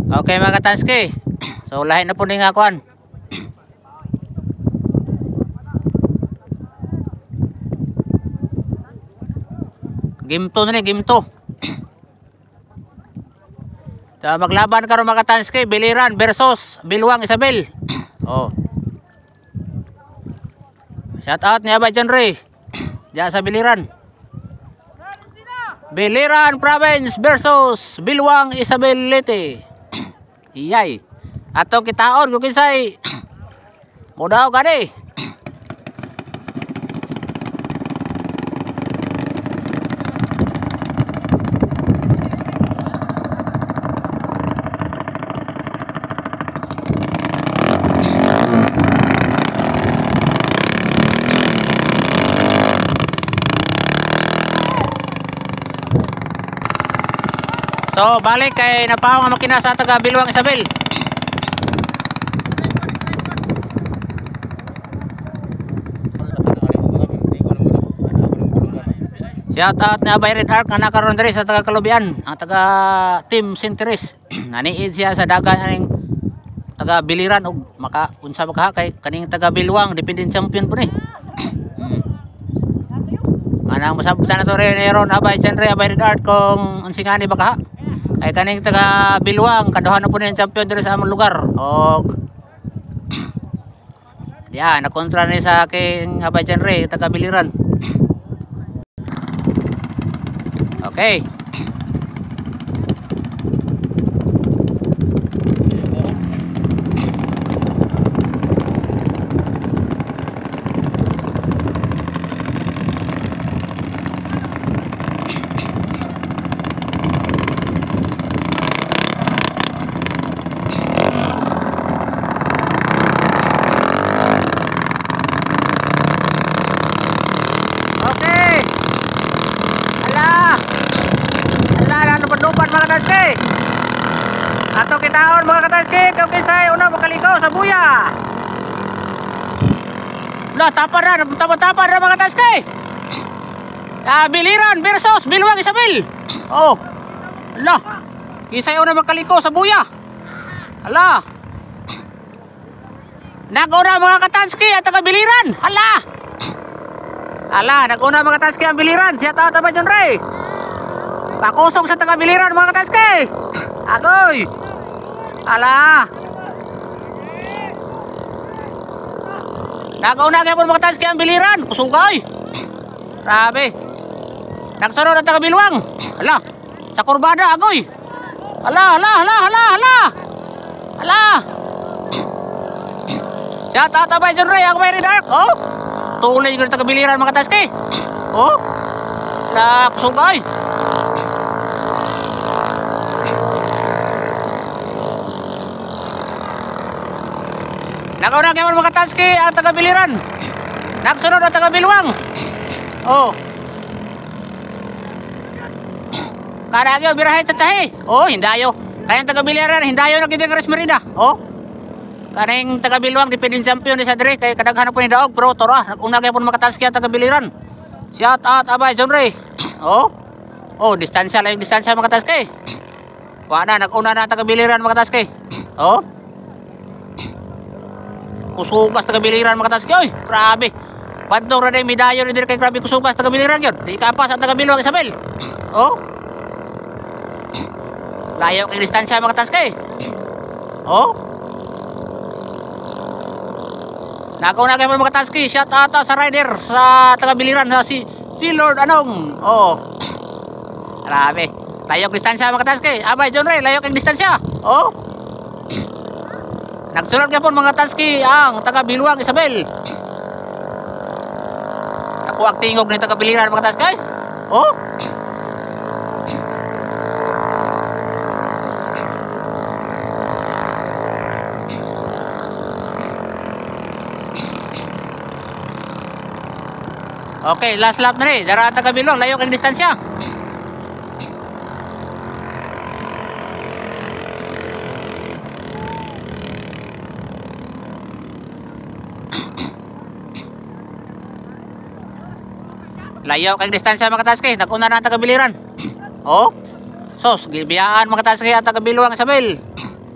Okay mga Tanski. So lahi na po ning akuan. Game 2 na ni, game 2. Maglaban karon mga Tanski, Biliran versus Bilwang Isabel. Oh. Shout out ni Abay Janre. Diyan sa Biliran. Biliran Province versus Bilwang Isabel Leyte. Iyay. Atong kitaon kung kinsay. Mudaw gani. So, balik kay napahaw nga makina sa taga Bilwang Isabel. Shout out na Abay Red Arc nga nakaroon diri sa taga Kalubian, ang taga Team Sinteres. Naniid siya sa dagan aning taga Biliran ug unsa makaha kay kaning taga Bilwang dependent champion po ni. Manang masabutan na to rin Aaron Abay Janre Abay Red Arc kung unsingani bakaha. Ay kaning taga Bilwang kaduhan na po ni champion diri sa among lugar. Og diyan nakontra ni sa aking Abay Janre taga Biliran. Okay. Ato kitaon mga Katanski, kung kinsay una makaligaw sa buya. Lah, tapar na mga Katanski. Biliran versus Bilwang Isabel. Oh. Lah, kinsay una makaligaw sa buya. Hala. Nag-una mga Katanski at taga Biliran. Hala. Hala, nag-una mga Katanski ang Biliran. Siya tao tama dyan rin. Pakusog sa taga Biliran mga Katanski. Agoy. Ala. Nagauna kaya po mga Tanski ang Biliran. Kusugay. Grabe. Nagsunod ang taga Bilwang. Ala. Sa kurbada. Agoy. Ala. Siya tatabay dyan rin. Ang may redark. Oh. Tuloy yung taga Biliran mga Tanski. Oh. Ala. Kusugay. Nagauna kaya mga Tanski ang taga Biliran. Nagsunod ang taga Bilwang. Oh. Karagyo birahe tatsahe. Oh, hindayo. Kaya ang taga Biliran hindayo nagiding Resmerida. Oh. Kaning taga Bilwang dependent champion ni sa dire kay kadaghan po ni daog pero tora naguna kaya mga Tanski ang taga Biliran. Shout out Abay Janre. Oh. Oh, distansya lang yung distansya mga Tanski. Wala naguna na ang taga Biliran mga Tanski. Oh. Kusugas taga Biliran mga Tanski. Oy, grabe. Pantong ra day medalyo ni dire kay grabe kusugas taga Biliran gyud. Di kapas ang taga Bilwang Isabel. Oh. Layo kay distansya mga Tanski. Oh. Nakauna kay mga Tanski. Shout out sa rider sa taga Biliran na si Lord Anong. Oh. Grabe. Layo kay distansya mga Tanski. Abay Janre, layo kay distansya. Oh. Nagsunod ka po mga Tanski ang taga Bilwang Isabel. Nakuha tingog ng taga Biliran mga Tanski. Oh. Okay, last lap na rin. Dara taga Bilwang, layo kang distansya. Layo kay distansya mga Tanski, naguna na ang taga Biliran. Oh. Sos, gibiyaan mga Tanski ang taga Bilwang Isabel.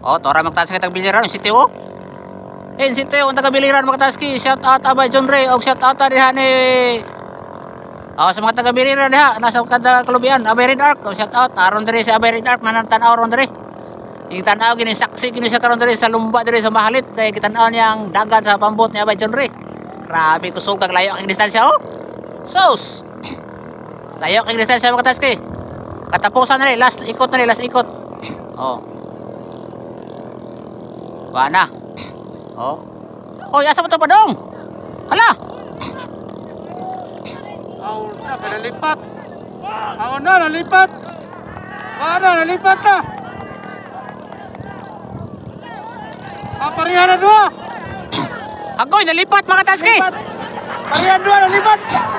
Oh, tora magtaski taga-biliran City oh. City ang taga-biliran magtaski. Shout out Abay John Ray og shout out diha ni sa mga taga-biliran diha nasa kada kalubian Abay Red Arc. Oh, shout out aron diri sa Abay Red Arc nanatan-aw ron diri. Yung tanaw gini saksi gini sa karon diri sa lumba diri sa Mahalit kay kitanaw niya ang dagat sa pambot ni Abay John Ray. Grabe kusog kag layo ang distansya oh. Sus. Layo ang distansya mga taski. Katapusan na rin, last ikot. Oh. Wala. Oh. Oh, asa mo to pa dong? Hala. Nalipat. Nalipat. Nalipat na. Parihan na dua. Agoy, nalipat mga taski. Parihan dua, nalipat.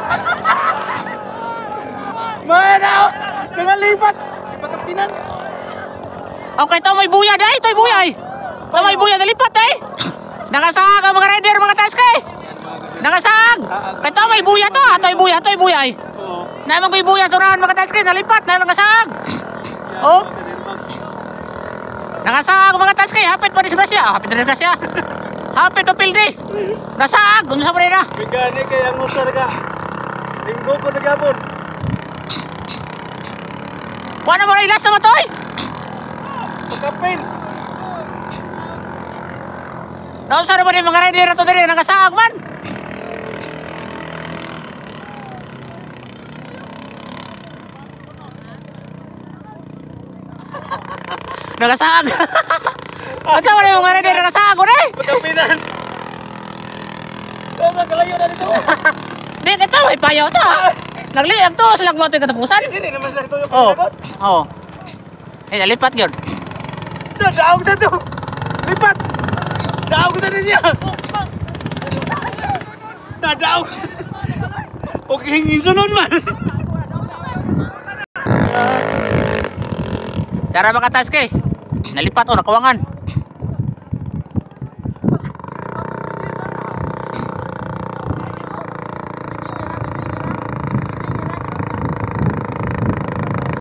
Mana? Nalipat. Pagkapinan. Okay, ito may buya day. Ito may buya, nalipat day. Nakasag ang mga rider mga taski. Nakasag. Ito may buya to. Ito ay buya ay. Naman ko yung buya sa unahan mga taski. Nalipat na nakasag. Oh. Nakasag mga taski. Hapit pa rin siya. Hapit pa pildi. Nasag. Kung sa parera. Bigani kaya ngusar ka. Linggo ko nagabon. Wala mo na ilas naman to eh. Pagkapin. Nausa na ba yung mga rider na to dali nakasag man? Nakasag. Nausa ba yung mga rider nakasag ko eh? Pagkapinan. Magkalayo na dito. Di, ito may payaw to ha. Nagliag to sa lagmoto yung katapusan. Hindi naman sila ito yung Oo. pagkagot. Oo. Nalipat yun. So, daog na to. Lipat. Daog na niya. Nadaog. Okay, hingin sunod man. Tara mga taski. Nalipat o, nakawangan.